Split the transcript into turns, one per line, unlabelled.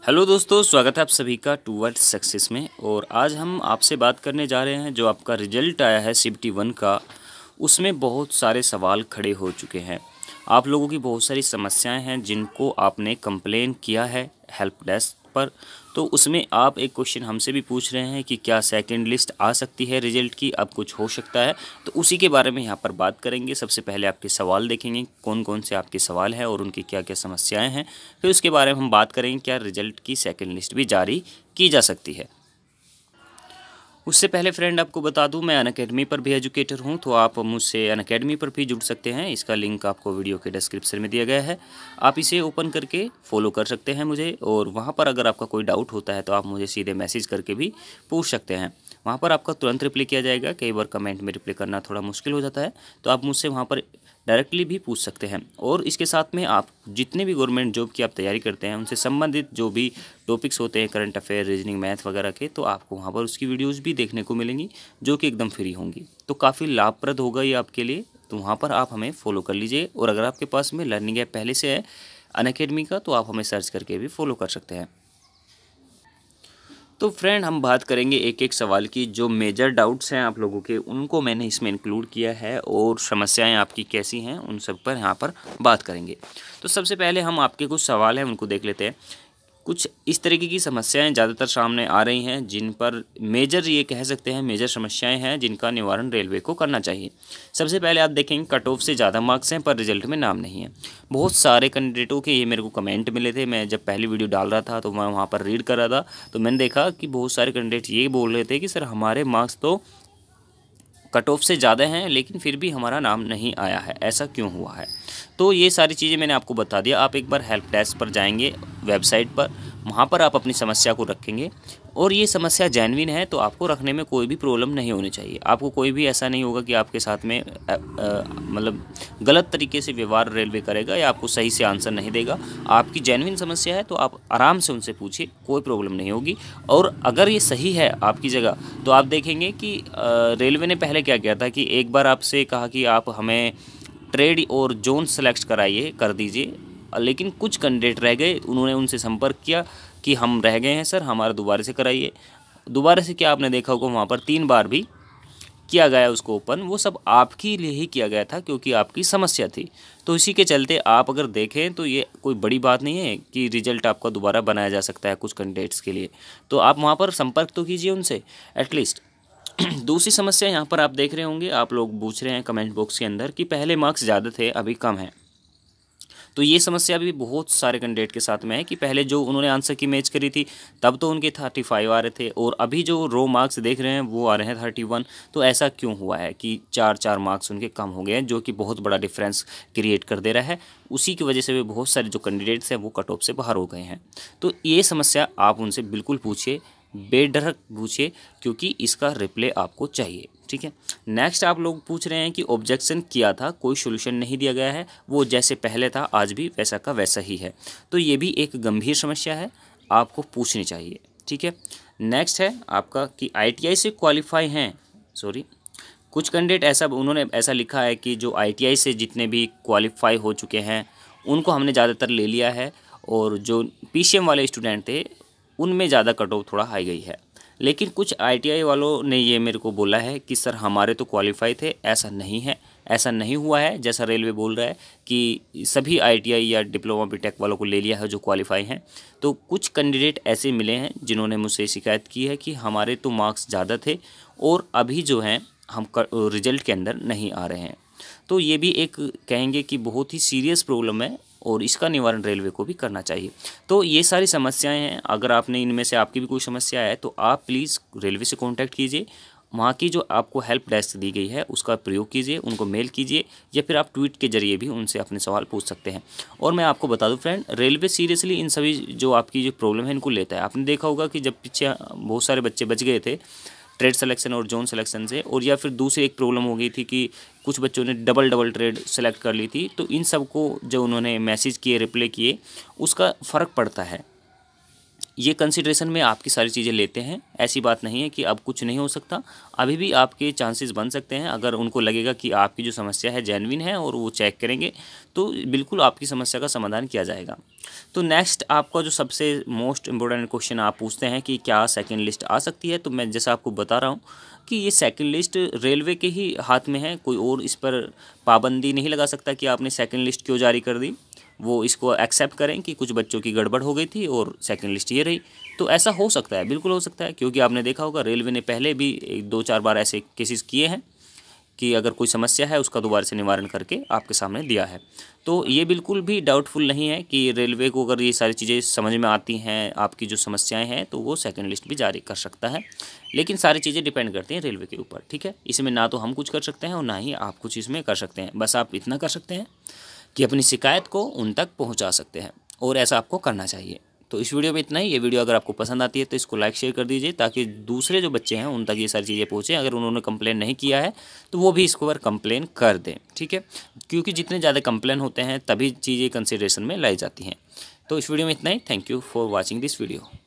Hello दोस्तों, स्वागत है आप सभी का टूवर्ड्स सक्सेस में। और आज हम आपसे बात करने जा रहे हैं जो आपका रिजल्ट आया है CBT 1 का। उसमें बहुत सारे सवाल खड़े हो चुके हैं। आप लोगों की बहुत सारी समस्याएं हैं जिनको आपने कंप्लेन किया है हेल्प डेस्क पर। तो उसमें आप एक क्वेश्चन हमसे भी पूछ रहे हैं कि क्या सेकंड लिस्ट आ सकती है रिजल्ट की, अब कुछ हो सकता है। तो उसी के बारे में यहाँ पर बात करेंगे। सबसे पहले आपके सवाल देखेंगे, कौन कौन से आपके सवाल हैं और उनकी क्या क्या समस्याएं हैं। फिर उसके बारे में हम बात करेंगे क्या रिजल्ट की सेकंड लिस्ट भी जारी की जा सकती है। उससे पहले फ्रेंड आपको बता दूं, मैं अनअकैडमी पर भी एजुकेटर हूं, तो आप मुझसे अनअकैडमी पर भी जुड़ सकते हैं। इसका लिंक आपको वीडियो के डिस्क्रिप्शन में दिया गया है। आप इसे ओपन करके फॉलो कर सकते हैं मुझे, और वहां पर अगर आपका कोई डाउट होता है तो आप मुझे सीधे मैसेज करके भी पूछ सकते हैं। वहाँ पर आपका तुरंत रिप्लाई किया जाएगा। कई बार कमेंट में रिप्लाई करना थोड़ा मुश्किल हो जाता है, तो आप मुझसे वहाँ पर डायरेक्टली भी पूछ सकते हैं। और इसके साथ में आप जितने भी गवर्नमेंट जॉब की आप तैयारी करते हैं उनसे संबंधित जो भी टॉपिक्स होते हैं, करंट अफेयर, रीजनिंग, मैथ वगैरह के, तो आपको वहाँ पर उसकी वीडियोज़ भी देखने को मिलेंगी जो कि एकदम फ्री होंगी। तो काफ़ी लाभप्रद होगा ये आपके लिए। तो वहाँ पर आप हमें फॉलो कर लीजिए। और अगर आपके पास में लर्निंग ऐप पहले से है अनअकैडमी का, तो आप हमें सर्च करके भी फॉलो कर सकते हैं। तो फ्रेंड, हम बात करेंगे एक एक सवाल की। जो मेजर डाउट्स हैं आप लोगों के, उनको मैंने इसमें इंक्लूड किया है, और समस्याएं आपकी कैसी हैं उन सब पर यहाँ पर बात करेंगे। तो सबसे पहले हम आपके कुछ सवाल हैं उनको देख लेते हैं। कुछ इस तरीके की समस्याएं ज़्यादातर सामने आ रही हैं जिन पर मेजर, ये कह सकते हैं मेजर समस्याएं हैं जिनका निवारण रेलवे को करना चाहिए। सबसे पहले आप देखेंगे कट ऑफ से ज़्यादा मार्क्स हैं पर रिजल्ट में नाम नहीं है। बहुत सारे कैंडिडेटों के ये मेरे को कमेंट मिले थे। मैं जब पहली वीडियो डाल रहा था तो मैं वहाँ पर रीड कर रहा था, तो मैंने देखा कि बहुत सारे कैंडिडेट ये बोल रहे थे कि सर हमारे मार्क्स तो कट ऑफ से ज़्यादा हैं लेकिन फिर भी हमारा नाम नहीं आया है, ऐसा क्यों हुआ है। तो ये सारी चीज़ें मैंने आपको बता दिया। आप एक बार हेल्प डेस्क पर जाएंगे वेबसाइट पर, वहाँ पर आप अपनी समस्या को रखेंगे, और ये समस्या जेन्युइन है तो आपको रखने में कोई भी प्रॉब्लम नहीं होनी चाहिए। आपको कोई भी ऐसा नहीं होगा कि आपके साथ में मतलब गलत तरीके से व्यवहार रेलवे करेगा या आपको सही से आंसर नहीं देगा। आपकी जेन्युइन समस्या है तो आप आराम से उनसे पूछिए, कोई प्रॉब्लम नहीं होगी। और अगर ये सही है आपकी जगह, तो आप देखेंगे कि रेलवे ने पहले क्या किया था कि एक बार आपसे कहा कि आप हमें ट्रेड और जोन सेलेक्ट कराइए, कर दीजिए। लेकिन कुछ कैंडिडेट रह गए, उन्होंने उनसे संपर्क किया कि हम रह गए हैं सर, हमारा दोबारा से कराइए। दोबारा से क्या आपने देखा होगा वहाँ पर 3 बार भी किया गया उसको ओपन। वो सब आपके लिए ही किया गया था क्योंकि आपकी समस्या थी। तो इसी के चलते आप अगर देखें तो ये कोई बड़ी बात नहीं है कि रिजल्ट आपका दोबारा बनाया जा सकता है कुछ कैंडिडेट्स के लिए। तो आप वहाँ पर संपर्क तो कीजिए उनसे एटलीस्ट। दूसरी समस्या यहाँ पर आप देख रहे होंगे, आप लोग पूछ रहे हैं कमेंट बॉक्स के अंदर कि पहले मार्क्स ज़्यादा थे अभी कम है। तो ये समस्या भी बहुत सारे कैंडिडेट के साथ में है कि पहले जो उन्होंने आंसर की मैच करी थी तब तो उनके 35 आ रहे थे, और अभी जो रो मार्क्स देख रहे हैं वो आ रहे हैं 31। तो ऐसा क्यों हुआ है कि 4-4 मार्क्स उनके कम हो गए हैं, जो कि बहुत बड़ा डिफरेंस क्रिएट कर दे रहा है। उसी की वजह से भी बहुत सारे जो कैंडिडेट्स हैं वो कट ऑफ से बाहर हो गए हैं। तो ये समस्या आप उनसे बिल्कुल पूछिए, बेडर पूछिए, क्योंकि इसका रिप्लाई आपको चाहिए। ठीक है। नेक्स्ट आप लोग पूछ रहे हैं कि ऑब्जेक्शन किया था, कोई सोल्यूशन नहीं दिया गया है, वो जैसे पहले था आज भी वैसा का वैसा ही है। तो ये भी एक गंभीर समस्या है, आपको पूछनी चाहिए। ठीक है। नेक्स्ट है आपका कि ITI से क्वालिफाई हैं, सॉरी, कुछ कैंडिडेट ऐसा उन्होंने ऐसा लिखा है कि जो ITI से जितने भी क्वालिफाई हो चुके हैं उनको हमने ज़्यादातर ले लिया है, और जो PCM वाले स्टूडेंट थे उनमें ज़्यादा कट ऑफ थोड़ा हाई गई है। लेकिन कुछ ITI वालों ने ये मेरे को बोला है कि सर हमारे तो क्वालिफाई थे, ऐसा नहीं है, ऐसा नहीं हुआ है जैसा रेलवे बोल रहा है कि सभी ITI या डिप्लोमा बीटेक वालों को ले लिया है जो क्वालिफाई हैं। तो कुछ कैंडिडेट ऐसे मिले हैं जिन्होंने मुझसे शिकायत की है कि हमारे तो मार्क्स ज़्यादा थे और अभी जो हैं हम रिजल्ट के अंदर नहीं आ रहे हैं। तो ये भी एक कहेंगे कि बहुत ही सीरियस प्रॉब्लम है, और इसका निवारण रेलवे को भी करना चाहिए। तो ये सारी समस्याएं हैं। अगर आपने इनमें से आपकी भी कोई समस्या है तो आप प्लीज़ रेलवे से कांटेक्ट कीजिए। वहाँ की जो आपको हेल्प डेस्क दी गई है उसका प्रयोग कीजिए, उनको मेल कीजिए, या फिर आप ट्वीट के जरिए भी उनसे अपने सवाल पूछ सकते हैं। और मैं आपको बता दूं फ्रेंड, रेलवे सीरियसली इन सभी जो आपकी जो प्रॉब्लम है इनको लेता है। आपने देखा होगा कि जब पीछे बहुत सारे बच्चे बच गए थे ट्रेड सिलेक्शन और जोन सिलेक्शन से, और या फिर दूसरी एक प्रॉब्लम हो गई थी कि कुछ बच्चों ने डबल डबल ट्रेड सेलेक्ट कर ली थी। तो इन सब को जो उन्होंने मैसेज किए, रिप्लाई किए, उसका फ़र्क पड़ता है। ये कंसिडरेशन में आपकी सारी चीज़ें लेते हैं। ऐसी बात नहीं है कि अब कुछ नहीं हो सकता, अभी भी आपके चांसेस बन सकते हैं। अगर उनको लगेगा कि आपकी जो समस्या है जेन्युइन है और वो चेक करेंगे तो बिल्कुल आपकी समस्या का समाधान किया जाएगा। तो नेक्स्ट आपका जो सबसे मोस्ट इम्पोर्टेंट क्वेश्चन आप पूछते हैं कि क्या सेकंड लिस्ट आ सकती है, तो मैं जैसा आपको बता रहा हूँ कि ये सेकंड लिस्ट रेलवे के ही हाथ में है, कोई और इस पर पाबंदी नहीं लगा सकता कि आपने सेकंड लिस्ट क्यों जारी कर दी। वो इसको एक्सेप्ट करें कि कुछ बच्चों की गड़बड़ हो गई थी और सेकंड लिस्ट ये रही, तो ऐसा हो सकता है, बिल्कुल हो सकता है। क्योंकि आपने देखा होगा रेलवे ने पहले भी 2-4 बार ऐसे केसेस किए हैं कि अगर कोई समस्या है उसका दोबारा से निवारण करके आपके सामने दिया है। तो ये बिल्कुल भी डाउटफुल नहीं है कि रेलवे को अगर ये सारी चीज़ें समझ में आती हैं, आपकी जो समस्याएं हैं, तो वो सेकंड लिस्ट भी जारी कर सकता है। लेकिन सारी चीज़ें डिपेंड करती हैं रेलवे के ऊपर, ठीक है। इसमें ना तो हम कुछ कर सकते हैं और ना ही आप कुछ इसमें कर सकते हैं। बस आप इतना कर सकते हैं कि अपनी शिकायत को उन तक पहुँचा सकते हैं, और ऐसा आपको करना चाहिए। तो इस वीडियो में इतना ही। ये वीडियो अगर आपको पसंद आती है तो इसको लाइक शेयर कर दीजिए, ताकि दूसरे जो बच्चे हैं उन तक ये सारी चीज़ें पहुँचें। अगर उन्होंने कंप्लेन नहीं किया है तो वो भी इसको पर कंप्लेन कर दें, ठीक है। क्योंकि जितने ज़्यादा कंप्लेन होते हैं तभी चीज़ें कंसिडरेशन में लाई जाती हैं। तो इस वीडियो में इतना ही। Thank you for watching this video.